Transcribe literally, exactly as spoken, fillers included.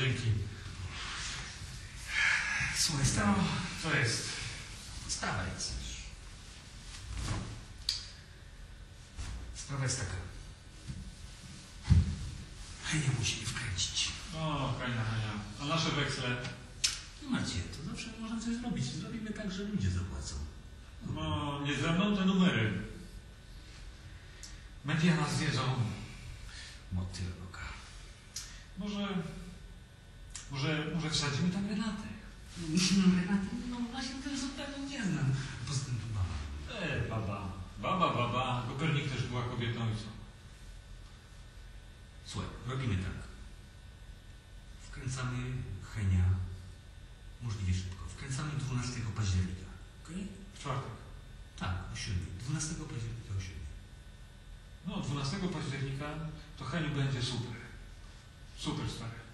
dzięki. Słuchaj, stary, No, co jest? sprawa jest. Sprawa jest taka. Henia musi mnie wkręcić. O, Hania, Hania. A nasze weksle? Nie macie, to zawsze można coś zrobić. Zrobimy tak, że ludzie zapłacą. No, nie ze mną te numery. Media nas wiedzą. Motyl oka. Może... Może, może wsadzimy tam Renatę. No, Renata, no właśnie to zupełnie nie znam. Poza tym to mama. E, baba. Baba, baba. Kopernik też była kobietą i co? Słuchaj, robimy tak. Wkręcamy Henia możliwie szybko. Wkręcamy dwunastego października. Okej? W czwartek. Tak, o siódmej. dwunastego października o siódmej. No, dwunastego października to Heniu będzie super. Super, stary.